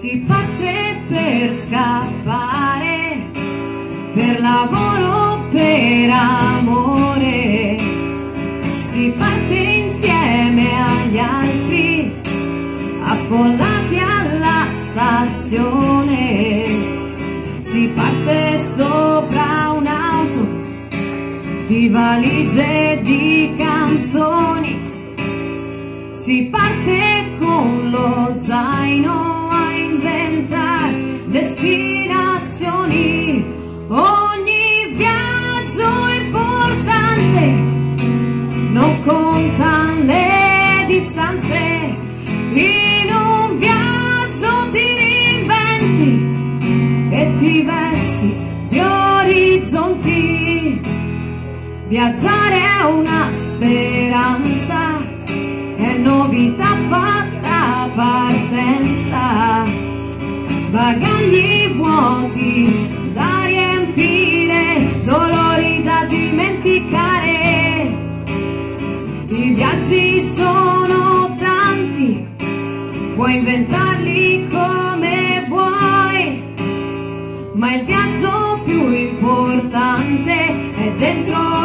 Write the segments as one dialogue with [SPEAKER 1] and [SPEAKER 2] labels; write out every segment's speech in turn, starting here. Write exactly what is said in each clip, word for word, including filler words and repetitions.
[SPEAKER 1] Si parte per scappare, per lavoro, per amore. Si parte insieme agli altri, affollati alla stazione. Si parte sopra un'auto di valigie e di canzoni. Si parte con lo zaino a inventare destinazioni. Ogni viaggio è importante, non contano le distanze. In un viaggio ti reinventi e ti vesti di orizzonti. Viaggiare è una speranza, è novità fatta partenza. Bagagli vuoti da riempire, dolori da dimenticare. I viaggi sono tanti, puoi inventarli come vuoi, ma il viaggio più importante è dentro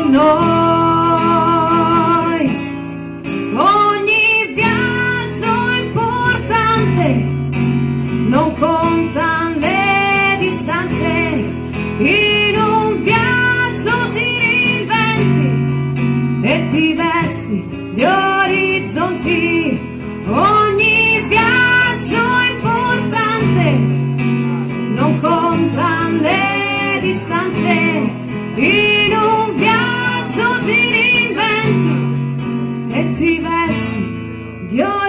[SPEAKER 1] noi. Ogni viaggio è importante, non contano le distanze. In un viaggio ti reinventi e ti vesti di orizzonti. Ogni viaggio è importante, non contano le distanze. In un viaggio ti reinventi e ti vesti di orizzonti.